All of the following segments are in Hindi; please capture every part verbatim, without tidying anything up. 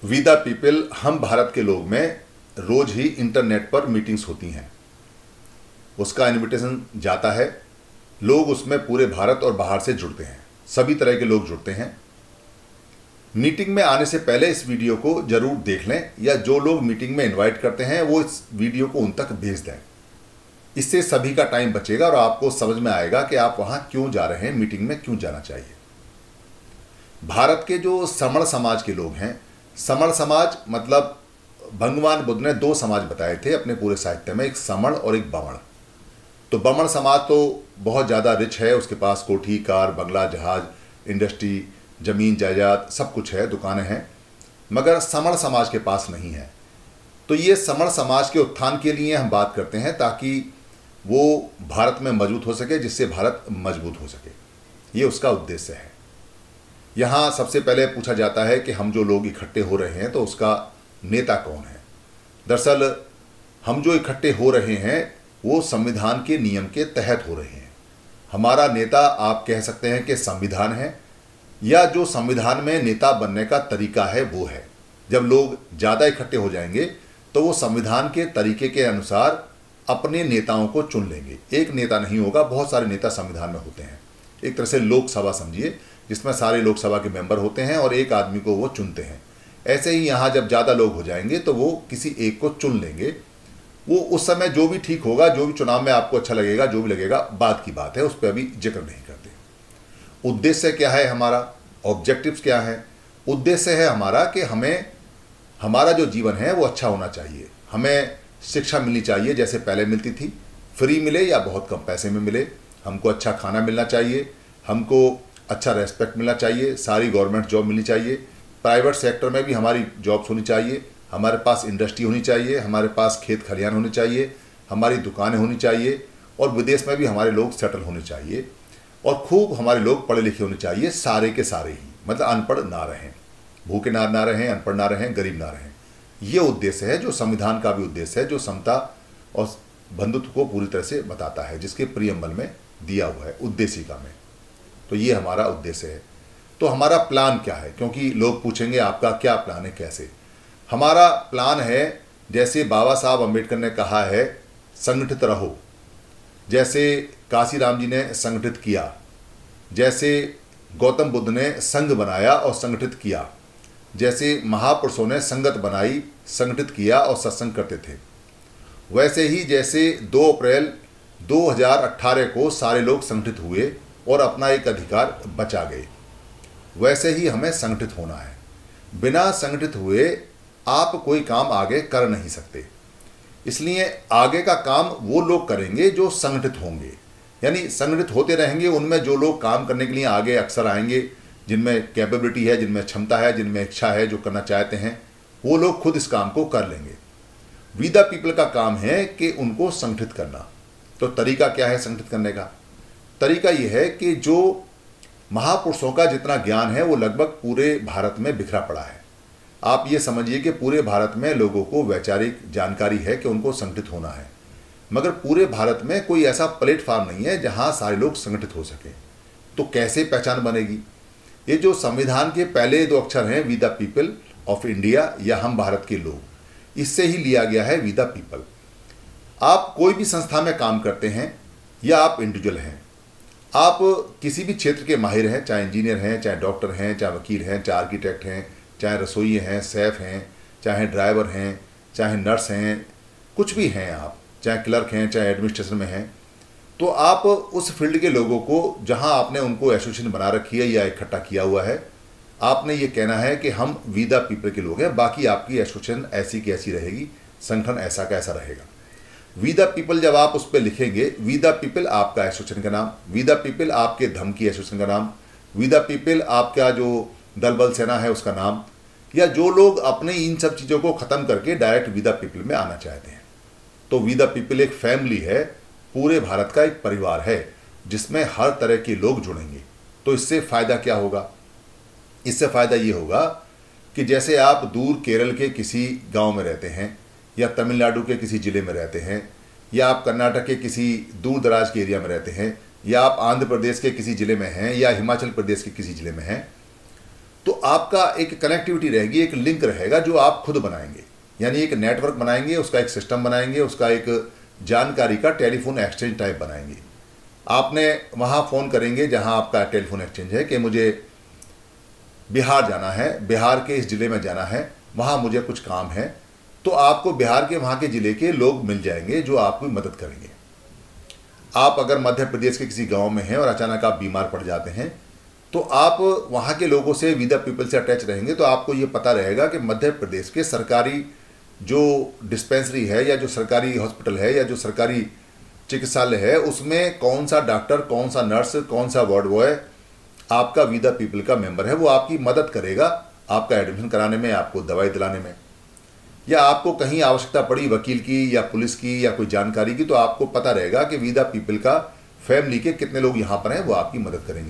वी द पीपल हम भारत के लोग में रोज ही इंटरनेट पर मीटिंग्स होती हैं। उसका इनविटेशन जाता है, लोग उसमें पूरे भारत और बाहर से जुड़ते हैं, सभी तरह के लोग जुड़ते हैं। मीटिंग में आने से पहले इस वीडियो को जरूर देख लें, या जो लोग मीटिंग में इनवाइट करते हैं वो इस वीडियो को उन तक भेज दें। इससे सभी का टाइम बचेगा और आपको समझ में आएगा कि आप वहां क्यों जा रहे हैं, मीटिंग में क्यों जाना चाहिए। भारत के जो समण समाज के लोग हैं, समण समाज मतलब भगवान बुद्ध ने दो समाज बताए थे अपने पूरे साहित्य में, एक समण और एक बमण। तो बमण समाज तो बहुत ज़्यादा रिच है, उसके पास कोठी, कार, बंगला, जहाज, इंडस्ट्री, ज़मीन जायदाद सब कुछ है, दुकानें हैं, मगर समण समाज के पास नहीं है। तो ये समण समाज के उत्थान के लिए हम बात करते हैं ताकि वो भारत में मजबूत हो सके, जिससे भारत मजबूत हो सके। ये उसका उद्देश्य है। यहाँ सबसे पहले पूछा जाता है कि हम जो लोग इकट्ठे हो रहे हैं तो उसका नेता कौन है। दरअसल हम जो इकट्ठे हो रहे हैं वो संविधान के नियम के तहत हो रहे हैं। हमारा नेता आप कह सकते हैं कि संविधान है, या जो संविधान में नेता बनने का तरीका है वो है। जब लोग ज़्यादा इकट्ठे हो जाएंगे तो वो संविधान के तरीके के अनुसार अपने नेताओं को चुन लेंगे। एक नेता नहीं होगा, बहुत सारे नेता संविधान में होते हैं। एक तरह से लोकसभा समझिए, जिसमें सारे लोकसभा के मेंबर होते हैं और एक आदमी को वो चुनते हैं। ऐसे ही यहाँ जब ज़्यादा लोग हो जाएंगे तो वो किसी एक को चुन लेंगे। वो उस समय जो भी ठीक होगा, जो भी चुनाव में आपको अच्छा लगेगा, जो भी लगेगा, बात की बात है, उस पर अभी जिक्र नहीं करते। उद्देश्य क्या है हमारा, ऑब्जेक्टिव्स क्या है? उद्देश्य है हमारा कि हमें हमारा जो जीवन है वो अच्छा होना चाहिए। हमें शिक्षा मिलनी चाहिए जैसे पहले मिलती थी, फ्री मिले या बहुत कम पैसे में मिले। हमको अच्छा खाना मिलना चाहिए, हमको अच्छा रेस्पेक्ट मिलना चाहिए, सारी गवर्नमेंट जॉब मिलनी चाहिए, प्राइवेट सेक्टर में भी हमारी जॉब्स होनी चाहिए, हमारे पास इंडस्ट्री होनी चाहिए, हमारे पास खेत खलिहान होने चाहिए, हमारी दुकानें होनी चाहिए, और विदेश में भी हमारे लोग सेटल होने चाहिए, और खूब हमारे लोग पढ़े लिखे होने चाहिए, सारे के सारे ही, मतलब अनपढ़ ना रहें, भूखे ना ना रहें, अनपढ़ ना रहें, गरीब ना रहें। ये उद्देश्य है जो संविधान का भी उद्देश्य है, जो समता और बंधुत्व को पूरी तरह से बताता है, जिसके प्रियम्बल में दिया हुआ है उद्देशिका में। तो ये हमारा उद्देश्य है। तो हमारा प्लान क्या है, क्योंकि लोग पूछेंगे आपका क्या प्लान है, कैसे? हमारा प्लान है, जैसे बाबा साहब अम्बेडकर ने कहा है, संगठित रहो। जैसे काशीराम जी ने संगठित किया, जैसे गौतम बुद्ध ने संघ बनाया और संगठित किया, जैसे महापुरुषों ने संगत बनाई, संगठित किया और सत्संग करते थे, वैसे ही जैसे दो अप्रैल दो हज़ार अठारह को सारे लोग संगठित हुए और अपना एक अधिकार बचा गए, वैसे ही हमें संगठित होना है। बिना संगठित हुए आप कोई काम आगे कर नहीं सकते। इसलिए आगे का काम वो लोग करेंगे जो संगठित होंगे, यानी संगठित होते रहेंगे। उनमें जो लोग काम करने के लिए आगे अक्सर आएंगे, जिनमें कैपेबिलिटी है, जिनमें क्षमता है, जिनमें इच्छा है, जो करना चाहते हैं, वो लोग खुद इस काम को कर लेंगे। वी द पीपल का काम है कि उनको संगठित करना। तो तरीका क्या है संगठित करने का? तरीका ये है कि जो महापुरुषों का जितना ज्ञान है वो लगभग पूरे भारत में बिखरा पड़ा है। आप ये समझिए कि पूरे भारत में लोगों को वैचारिक जानकारी है कि उनको संगठित होना है, मगर पूरे भारत में कोई ऐसा प्लेटफॉर्म नहीं है जहां सारे लोग संगठित हो सके। तो कैसे पहचान बनेगी? ये जो संविधान के पहले दो अक्षर हैं, we the people of India या हम भारत के लोग, इससे ही लिया गया है वी द पीपल। आप कोई भी संस्था में काम करते हैं या आप इंडिविजुअल हैं, आप किसी भी क्षेत्र के माहिर हैं, चाहे इंजीनियर हैं, चाहे डॉक्टर हैं, चाहे वकील हैं, चाहे आर्किटेक्ट हैं, चाहे रसोई हैं, शेफ हैं, चाहे ड्राइवर हैं, चाहे नर्स हैं, कुछ भी हैं आप, चाहे क्लर्क हैं, चाहे एडमिनिस्ट्रेशन में हैं, तो आप उस फील्ड के लोगों को, जहां आपने उनको एसोसिएशन बना रखी है या इकट्ठा किया हुआ है, आपने ये कहना है कि हम वी द पीपल के लोग हैं, बाकी आपकी एसोसिएशन ऐसी की ऐसी रहेगी, संगठन ऐसा का ऐसा रहेगा। वी द पीपल जब आप उस पर लिखेंगे, वी द पीपल आपका एसोसिएशन का नाम, वी द पीपल आपके धर्म की एसोसिएशन का नाम, वी द पीपल आपका जो दल बल सेना है उसका नाम, या जो लोग अपने इन सब चीज़ों को ख़त्म करके डायरेक्ट वी द पीपल में आना चाहते हैं। तो वी द पीपल एक फैमिली है, पूरे भारत का एक परिवार है जिसमें हर तरह के लोग जुड़ेंगे। तो इससे फ़ायदा क्या होगा? इससे फ़ायदा ये होगा कि जैसे आप दूर केरल के किसी गांव में रहते हैं, या तमिलनाडु के किसी ज़िले में रहते हैं, या आप कर्नाटक के किसी दूर दराज के एरिया में रहते हैं, या आप आंध्र प्रदेश के किसी ज़िले में हैं, या हिमाचल प्रदेश के किसी ज़िले में हैं, तो आपका एक कनेक्टिविटी रहेगी, एक लिंक रहेगा जो आप खुद बनाएंगे, यानी एक नेटवर्क बनाएंगे, उसका एक सिस्टम बनाएंगे, उसका एक जानकारी का टेलीफोन एक्सचेंज टाइप बनाएंगे। आपने वहाँ फ़ोन करेंगे जहाँ आपका टेलीफोन एक्सचेंज है कि मुझे बिहार जाना है, बिहार के इस ज़िले में जाना है, वहाँ मुझे कुछ काम है, तो आपको बिहार के वहाँ के ज़िले के लोग मिल जाएंगे जो आपकी मदद करेंगे। आप अगर मध्य प्रदेश के किसी गांव में हैं और अचानक आप बीमार पड़ जाते हैं, तो आप वहाँ के लोगों से, वी द पीपल से अटैच रहेंगे, तो आपको ये पता रहेगा कि मध्य प्रदेश के सरकारी जो डिस्पेंसरी है या जो सरकारी हॉस्पिटल है या जो सरकारी चिकित्सालय है, उसमें कौन सा डॉक्टर, कौन सा नर्स, कौन सा वार्ड बॉय आपका वी द पीपल का मेंबर है, वो आपकी मदद करेगा आपका एडमिशन कराने में, आपको दवाई दिलाने में। या आपको कहीं आवश्यकता पड़ी वकील की या पुलिस की या कोई जानकारी की, तो आपको पता रहेगा कि वी द पीपल का फैमिली के कितने लोग यहाँ पर हैं, वो आपकी मदद करेंगे।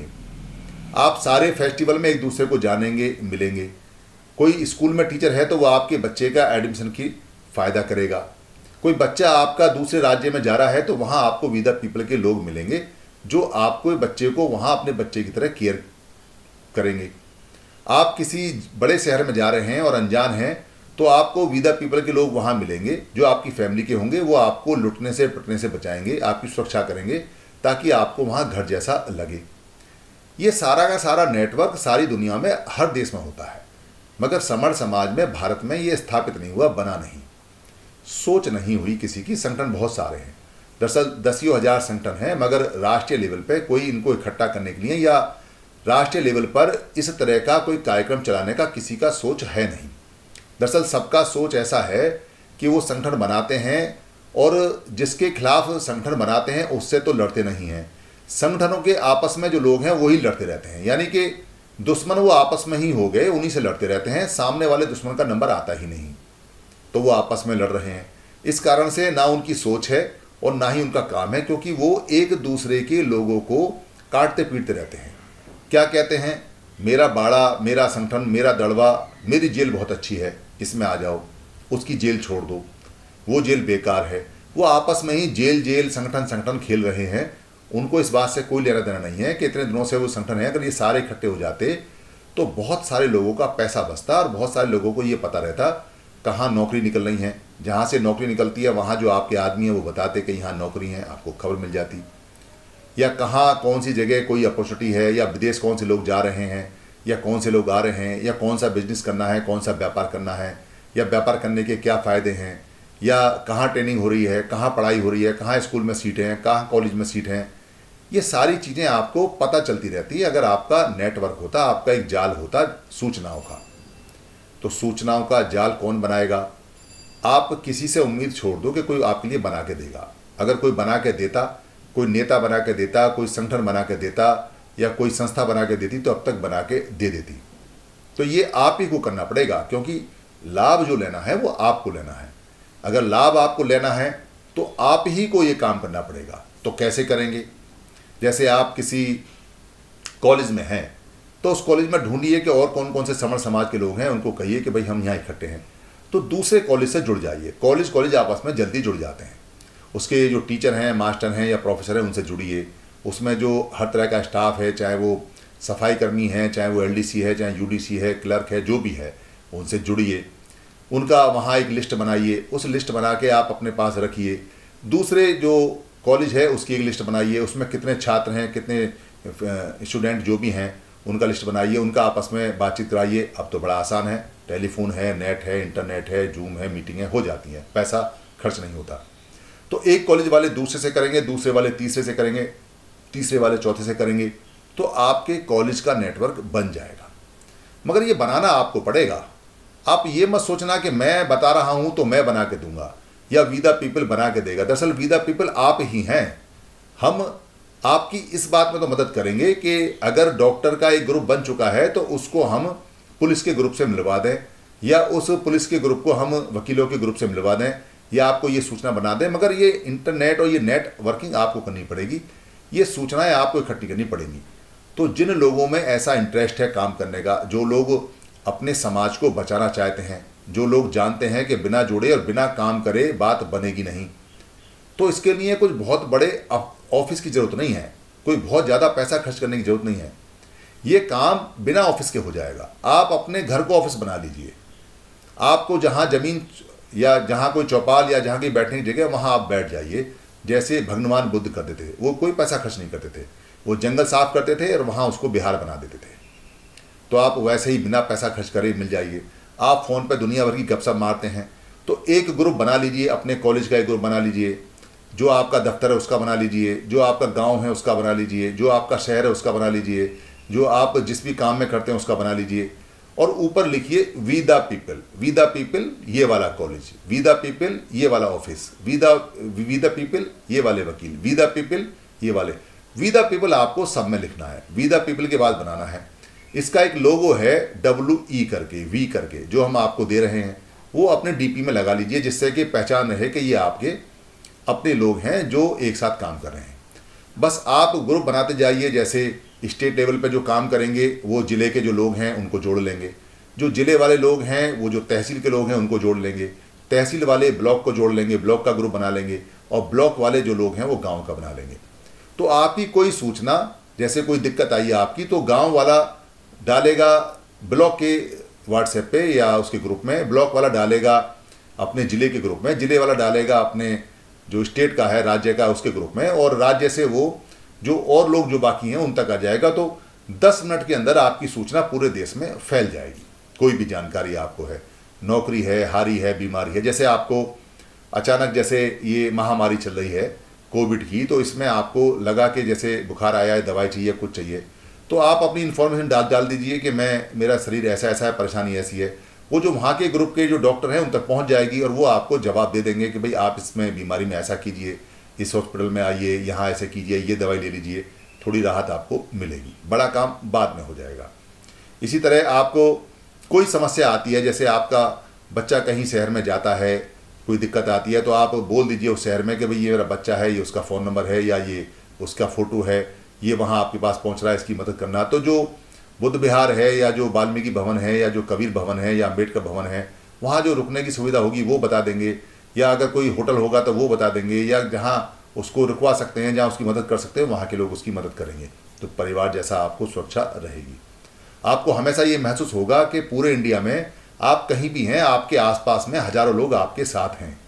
आप सारे फेस्टिवल में एक दूसरे को जानेंगे, मिलेंगे। कोई स्कूल में टीचर है तो वो आपके बच्चे का एडमिशन की फ़ायदा करेगा। कोई बच्चा आपका दूसरे राज्य में जा रहा है तो वहाँ आपको वी द पीपल के लोग मिलेंगे जो आपको बच्चे को वहाँ अपने बच्चे की तरह केयर करेंगे। आप किसी बड़े शहर में जा रहे हैं और अनजान हैं, तो आपको वी द पीपल के लोग वहाँ मिलेंगे जो आपकी फैमिली के होंगे, वो आपको लुटने से पिटने से बचाएंगे, आपकी सुरक्षा करेंगे ताकि आपको वहाँ घर जैसा लगे। ये सारा का सारा नेटवर्क सारी दुनिया में हर देश में होता है, मगर समर समाज में, भारत में ये स्थापित नहीं हुआ, बना नहीं, सोच नहीं हुई किसी की। संगठन बहुत सारे हैं, दरअसल दसियों हजार संगठन हैं, मगर राष्ट्रीय लेवल पे कोई इनको इकट्ठा करने के लिए या राष्ट्रीय लेवल पर इस तरह का कोई कार्यक्रम चलाने का किसी का सोच है नहीं। दरअसल सबका सोच ऐसा है कि वो संगठन बनाते हैं और जिसके खिलाफ संगठन बनाते हैं उससे तो लड़ते नहीं हैं, संगठनों के आपस में जो लोग हैं वही लड़ते रहते हैं, यानी कि दुश्मन वो आपस में ही हो गए, उन्हीं से लड़ते रहते हैं, सामने वाले दुश्मन का नंबर आता ही नहीं, तो वो आपस में लड़ रहे हैं। इस कारण से ना उनकी सोच है और ना ही उनका काम है, क्योंकि वो एक दूसरे के लोगों को काटते पीटते रहते हैं। क्या कहते हैं, मेरा बाड़ा, मेरा संगठन, मेरा दड़वा, मेरी जेल बहुत अच्छी है, इसमें आ जाओ, उसकी जेल छोड़ दो, वो जेल बेकार है। वो आपस में ही जेल जेल संगठन संगठन खेल रहे हैं। उनको इस बात से कोई लेना देना नहीं है कि इतने दिनों से वो संगठन है, अगर ये सारे इकट्ठे हो जाते तो बहुत सारे लोगों का पैसा बचता और बहुत सारे लोगों को ये पता रहता कहाँ नौकरी निकल रही है। जहाँ से नौकरी निकलती है वहाँ जो आपके आदमी हैं वो बताते कि यहाँ नौकरी है, आपको खबर मिल जाती, या कहाँ कौन सी जगह कोई अपॉर्चुनिटी है, या विदेश कौन से लोग जा रहे हैं, या कौन से लोग आ रहे हैं, या कौन सा बिजनेस करना है, कौन सा व्यापार करना है, या व्यापार करने के क्या फ़ायदे हैं, या कहाँ ट्रेनिंग हो रही है, कहाँ पढ़ाई हो रही है, कहाँ स्कूल में सीटें हैं, कहाँ कॉलेज में सीट हैं। ये सारी चीज़ें आपको पता चलती रहती है अगर आपका नेटवर्क होता, आपका एक जाल होता सूचनाओं का। तो सूचनाओं का जाल कौन बनाएगा? आप किसी से उम्मीद छोड़ दो कि कोई आपके लिए बना के देगा। अगर कोई बना के देता, कोई नेता बना के देता, कोई संगठन बना के देता या कोई संस्था बना के देती तो अब तक बना के दे देती। तो ये आप ही को करना पड़ेगा, क्योंकि लाभ जो लेना है वो आपको लेना है। अगर लाभ आपको लेना है तो आप ही को ये काम करना पड़ेगा। तो कैसे करेंगे? जैसे आप किसी कॉलेज में हैं तो उस कॉलेज में ढूंढिए कि और कौन कौन से समर समाज के लोग हैं, उनको कहिए कि भाई हम यहाँ इकट्ठे हैं, तो दूसरे कॉलेज से जुड़ जाइए। कॉलेज कॉलेज आपस में जल्दी जुड़ जाते हैं। उसके जो टीचर हैं, मास्टर हैं या प्रोफेसर हैं, उनसे जुड़िए। उसमें जो हर तरह का स्टाफ है, चाहे वो सफाई कर्मी हैं, चाहे वो एलडीसी है, चाहे यूडीसी है, क्लर्क है, जो भी है, उनसे जुड़िए। उनका वहाँ एक लिस्ट बनाइए, उस लिस्ट बना के आप अपने पास रखिए। दूसरे जो कॉलेज है उसकी एक लिस्ट बनाइए, उसमें कितने छात्र हैं, कितने स्टूडेंट जो भी हैं, उनका लिस्ट बनाइए, उनका आपस में बातचीत कराइए। अब तो बड़ा आसान है, टेलीफोन है, नेट है, इंटरनेट है, जूम है, मीटिंगें हो जाती हैं, पैसा खर्च नहीं होता। तो एक कॉलेज वाले दूसरे से करेंगे, दूसरे वाले तीसरे से करेंगे, तीसरे वाले चौथे से करेंगे, तो आपके कॉलेज का नेटवर्क बन जाएगा। मगर ये बनाना आपको पड़ेगा। आप ये मत सोचना कि मैं बता रहा हूँ तो मैं बना के दूंगा या वी द पीपल बना के देगा। दरअसल वी द पीपल आप ही हैं। हम आपकी इस बात में तो मदद करेंगे कि अगर डॉक्टर का एक ग्रुप बन चुका है तो उसको हम पुलिस के ग्रुप से मिलवा दें, या उस पुलिस के ग्रुप को हम वकीलों के ग्रुप से मिलवा दें, या आपको ये सूचना बना दें। मगर ये इंटरनेट और ये नेटवर्किंग आपको करनी पड़ेगी, ये सूचनाएं आपको इकट्ठी करनी पड़ेंगी। तो जिन लोगों में ऐसा इंटरेस्ट है काम करने का, जो लोग अपने समाज को बचाना चाहते हैं, जो लोग जानते हैं कि बिना जुड़े और बिना काम करे बात बनेगी नहीं, तो इसके लिए कुछ बहुत बड़े ऑफिस की ज़रूरत नहीं है, कोई बहुत ज़्यादा पैसा खर्च करने की ज़रूरत नहीं है। ये काम बिना ऑफिस के हो जाएगा। आप अपने घर को ऑफिस बना लीजिए। आपको जहाँ ज़मीन या जहाँ कोई चौपाल या जहाँ की बैठने की जगह, वहाँ आप बैठ जाइए, जैसे भगवान बुद्ध करते थे। वो कोई पैसा खर्च नहीं करते थे, वो जंगल साफ करते थे और वहाँ उसको बिहार बना देते थे। तो आप वैसे ही बिना पैसा खर्च करे मिल जाइए। आप फ़ोन पे दुनिया भर की गपशप मारते हैं, तो एक ग्रुप बना लीजिए, अपने कॉलेज का एक ग्रुप बना लीजिए, जो आपका दफ्तर है उसका बना लीजिए, जो आपका गांव है उसका बना लीजिए, जो आपका शहर है उसका बना लीजिए, जो आप जिस भी काम में करते हैं उसका बना लीजिए, और ऊपर लिखिए we the people. We the people ये वाला कॉलेज, वी द पीपल ये वाला office, we the we the people ये वाले वकील, वी द पीपल ये वाले। वी द पीपल आपको सब में लिखना है, वी द पीपल के बाद बनाना है। इसका एक लोगो है डब्ल्यू ई करके, वी करके, जो हम आपको दे रहे हैं, वो अपने डीपी में लगा लीजिए, जिससे कि पहचान रहे कि ये आपके अपने लोग हैं जो एक साथ काम कर रहे हैं। बस आप ग्रुप बनाते जाइए। जैसे स्टेट लेवल पे जो काम करेंगे वो ज़िले के जो लोग हैं उनको जोड़ लेंगे, जो ज़िले वाले लोग हैं वो जो तहसील के लोग हैं उनको जोड़ लेंगे, तहसील वाले ब्लॉक को जोड़ लेंगे, ब्लॉक का ग्रुप बना लेंगे, और ब्लॉक वाले जो लोग हैं वो गाँव का बना लेंगे। तो आपकी कोई सूचना, जैसे कोई दिक्कत आई है आपकी, तो गाँव वाला डालेगा ब्लॉक के व्हाट्सएप पे या उसके ग्रुप में, ब्लॉक वाला डालेगा अपने ज़िले के ग्रुप में, ज़िले वाला डालेगा अपने जो स्टेट का है, राज्य का, उसके ग्रुप में, और राज्य से वो जो और लोग जो बाकी हैं उन तक आ जाएगा। तो दस मिनट के अंदर आपकी सूचना पूरे देश में फैल जाएगी। कोई भी जानकारी आपको है, नौकरी है, हारी है, बीमारी है, जैसे आपको अचानक जैसे ये महामारी चल रही है कोविड की, तो इसमें आपको लगा कि जैसे बुखार आया है, दवाई चाहिए, कुछ चाहिए, तो आप अपनी इन्फॉर्मेशन डाल डाल दीजिए कि मैं मेरा शरीर ऐसा ऐसा है, परेशानी ऐसी है। वो जो वहाँ के ग्रुप के जो डॉक्टर हैं उन तक पहुँच जाएगी और वो आपको जवाब दे देंगे कि भाई आप इसमें बीमारी में ऐसा कीजिए, इस हॉस्पिटल में आइए, यहाँ ऐसे कीजिए, ये दवाई ले लीजिए, थोड़ी राहत आपको मिलेगी। बड़ा काम बाद में हो जाएगा। इसी तरह आपको कोई समस्या आती है, जैसे आपका बच्चा कहीं शहर में जाता है, कोई दिक्कत आती है, तो आप बोल दीजिए उस शहर में कि भाई ये मेरा बच्चा है, ये उसका फ़ोन नंबर है या ये उसका फ़ोटो है, ये वहाँ आपके पास पहुँच रहा है, इसकी मदद करना। तो जो बुद्ध विहार है या जो वाल्मीकि भवन है या जो कबीर भवन है या अम्बेडकर भवन है, वहाँ जो रुकने की सुविधा होगी वो बता देंगे, या अगर कोई होटल होगा तो वो बता देंगे, या जहाँ उसको रुकवा सकते हैं, जहाँ उसकी मदद कर सकते हैं, वहाँ के लोग उसकी मदद करेंगे। तो परिवार जैसा आपको सुरक्षा रहेगी। आपको हमेशा ये महसूस होगा कि पूरे इंडिया में आप कहीं भी हैं, आपके आसपास में हज़ारों लोग आपके साथ हैं।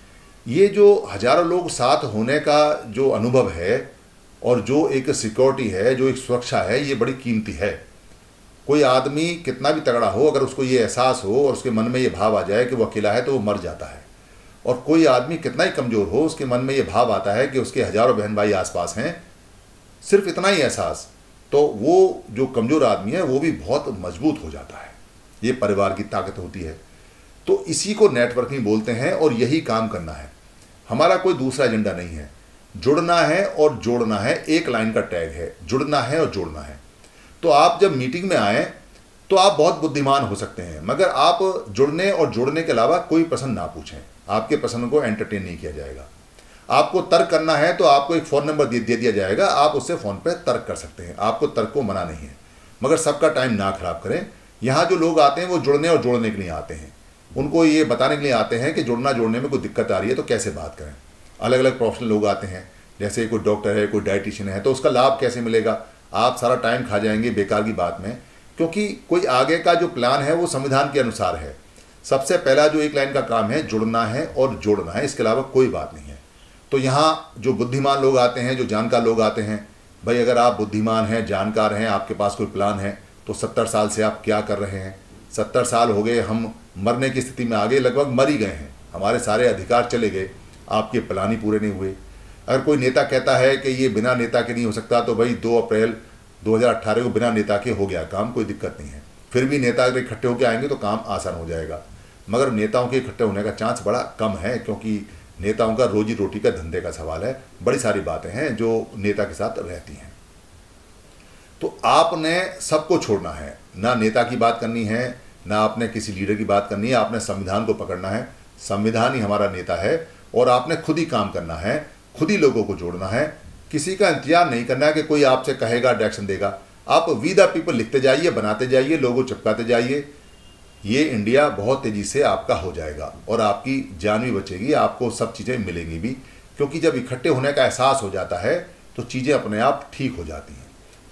ये जो हज़ारों लोग साथ होने का जो अनुभव है और जो एक सिक्योरिटी है, जो एक सुरक्षा है, ये बड़ी कीमती है। कोई आदमी कितना भी तगड़ा हो, अगर उसको ये एहसास हो और उसके मन में ये भाव आ जाए कि वो अकेला है, तो वो मर जाता है। और कोई आदमी कितना ही कमज़ोर हो, उसके मन में ये भाव आता है कि उसके हज़ारों बहन भाई आसपास हैं, सिर्फ इतना ही एहसास, तो वो जो कमज़ोर आदमी है वो भी बहुत मजबूत हो जाता है। ये परिवार की ताकत होती है। तो इसी को नेटवर्किंग बोलते हैं और यही काम करना है। हमारा कोई दूसरा एजेंडा नहीं है। जुड़ना है और जोड़ना है, एक लाइन का टैग है, जुड़ना है और जोड़ना है। तो आप जब मीटिंग में आए तो आप बहुत बुद्धिमान हो सकते हैं, मगर आप जुड़ने और जोड़ने के अलावा कोई प्रश्न ना पूछें, आपके प्रश्न को एंटरटेन नहीं किया जाएगा। आपको तर्क करना है तो आपको एक फ़ोन नंबर दे दिया जाएगा, आप उससे फ़ोन पे तर्क कर सकते हैं, आपको तर्क को मना नहीं है। मगर सबका टाइम ना खराब करें। यहाँ जो लोग आते हैं वो जुड़ने और जोड़ने के लिए आते हैं, उनको ये बताने के लिए आते हैं कि जुड़ना जोड़ने में कोई दिक्कत आ रही है तो कैसे बात करें। अलग अलग प्रोफेशनल लोग आते हैं, जैसे कोई डॉक्टर है, कोई डाइटिशियन है, तो उसका लाभ कैसे मिलेगा। आप सारा टाइम खा जाएंगे बेकार की बात में, क्योंकि कोई आगे का जो प्लान है वो संविधान के अनुसार है। सबसे पहला जो एक लाइन का काम है, जुड़ना है और जोड़ना है, इसके अलावा कोई बात नहीं है। तो यहाँ जो बुद्धिमान लोग आते हैं, जो जानकार लोग आते हैं, भाई अगर आप बुद्धिमान हैं, जानकार हैं, आपके पास कोई प्लान है, तो सत्तर साल से आप क्या कर रहे हैं। सत्तर साल हो गए, हम मरने की स्थिति में आ गए, लगभग मर ही गए हैं, हमारे सारे अधिकार चले गए, आपके प्लान ही पूरे नहीं हुए। अगर कोई नेता कहता है कि ये बिना नेता के नहीं हो सकता, तो भाई दो अप्रैल दो हज़ार अट्ठारह को बिना नेता के हो गया काम, कोई दिक्कत नहीं है। फिर भी नेता अगर इकट्ठे होकर आएंगे तो काम आसान हो जाएगा, मगर नेताओं के इकट्ठे होने का चांस बड़ा कम है, क्योंकि नेताओं का रोजी रोटी का धंधे का सवाल है। बड़ी सारी बातें हैं जो नेता के साथ रहती हैं। तो आपने सबको छोड़ना है, ना नेता की बात करनी है, ना आपने किसी लीडर की बात करनी है, आपने संविधान को पकड़ना है। संविधान ही हमारा नेता है और आपने खुद ही काम करना है, खुद ही लोगों को जोड़ना है। किसी का इंतजार नहीं करना है कि कोई आपसे कहेगा, डायरेक्शन देगा। आप वी द पीपल लिखते जाइए, बनाते जाइए, लोगों चिपकाते जाइए। ये इंडिया बहुत तेज़ी से आपका हो जाएगा और आपकी जान भी बचेगी, आपको सब चीज़ें मिलेंगी भी, क्योंकि जब इकट्ठे होने का एहसास हो जाता है तो चीज़ें अपने आप ठीक हो जाती हैं।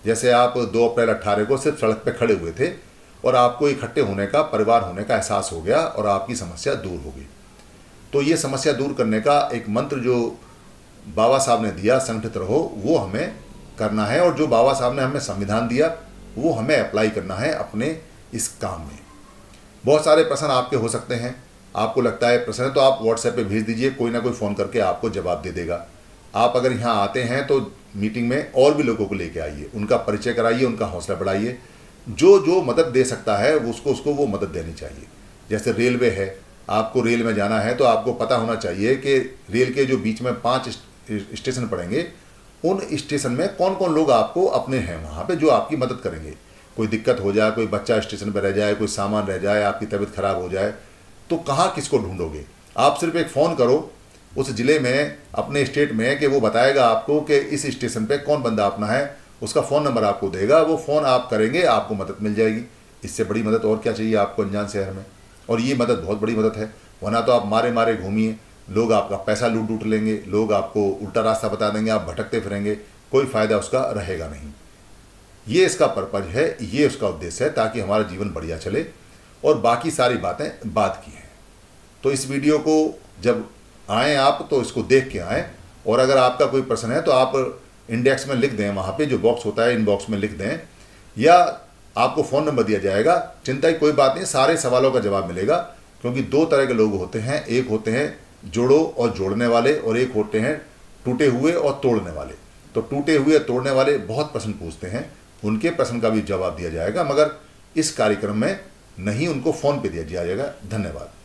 जैसे आप दो अप्रैल अट्ठारह को सिर्फ सड़क पर खड़े हुए थे और आपको इकट्ठे होने का, परिवार होने का एहसास हो गया और आपकी समस्या दूर हो गई। तो ये समस्या दूर करने का एक मंत्र जो बाबा साहब ने दिया, संगठित रहो, वो हमें करना है। और जो बाबा साहब ने हमें संविधान दिया वो हमें अप्लाई करना है अपने इस काम में। बहुत सारे प्रश्न आपके हो सकते हैं, आपको लगता है प्रश्न है तो आप व्हाट्सएप पे भेज दीजिए, कोई ना कोई फ़ोन करके आपको जवाब दे देगा। आप अगर यहाँ आते हैं तो मीटिंग में और भी लोगों को लेके आइए, उनका परिचय कराइए, उनका हौसला बढ़ाइए। जो जो मदद दे सकता है उसको उसको वो मदद देनी चाहिए। जैसे रेलवे है, आपको रेल में जाना है तो आपको पता होना चाहिए कि रेल के जो बीच में पांच स्टेशन पड़ेंगे, उन स्टेशन में कौन कौन लोग आपको अपने हैं वहाँ पे जो आपकी मदद करेंगे। कोई दिक्कत हो जाए, कोई बच्चा स्टेशन पर रह जाए, कोई सामान रह जाए, आपकी तबीयत खराब हो जाए, तो कहाँ किसको ढूंढोगे। आप सिर्फ एक फ़ोन करो उस ज़िले में, अपने स्टेट में, कि वो बताएगा आपको कि इस स्टेशन पे कौन बंदा अपना है, उसका फ़ोन नंबर आपको देगा, वो फ़ोन आप करेंगे, आपको मदद मिल जाएगी। इससे बड़ी मदद और क्या चाहिए आपको अनजान शहर में। और ये मदद बहुत बड़ी मदद है, वरना तो आप मारे मारे घूमिए, लोग आपका पैसा लूट लूट लेंगे, लोग आपको उल्टा रास्ता बता देंगे, आप भटकते फिरेंगे, कोई फ़ायदा उसका रहेगा नहीं। ये इसका पर्पज़ है, ये उसका उद्देश्य है, ताकि हमारा जीवन बढ़िया चले। और बाकी सारी बातें बात की हैं। तो इस वीडियो को जब आएँ आप तो इसको देख के आएँ, और अगर आपका कोई प्रश्न है तो आप इंडेक्स में लिख दें, वहाँ पे जो बॉक्स होता है इनबॉक्स में लिख दें, या आपको फ़ोन नंबर दिया जाएगा। चिंता की कोई बात नहीं, सारे सवालों का जवाब मिलेगा। क्योंकि दो तरह के लोग होते हैं, एक होते हैं जोड़ो और जोड़ने वाले, और एक होते हैं टूटे हुए और तोड़ने वाले। तो टूटे हुए तोड़ने वाले बहुत प्रश्न पूछते हैं, उनके प्रश्न का भी जवाब दिया जाएगा, मगर इस कार्यक्रम में नहीं, उनको फ़ोन पे दिया जाएगा। धन्यवाद।